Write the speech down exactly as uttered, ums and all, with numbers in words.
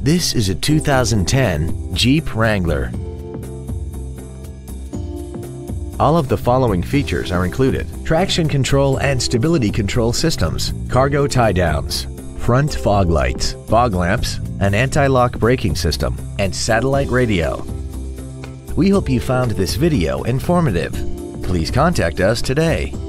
This is a two thousand ten Jeep Wrangler. All of the following features are included: traction control and stability control systems, cargo tie-downs, front fog lights, fog lamps, an anti-lock braking system, and satellite radio. We hope you found this video informative. Please contact us today.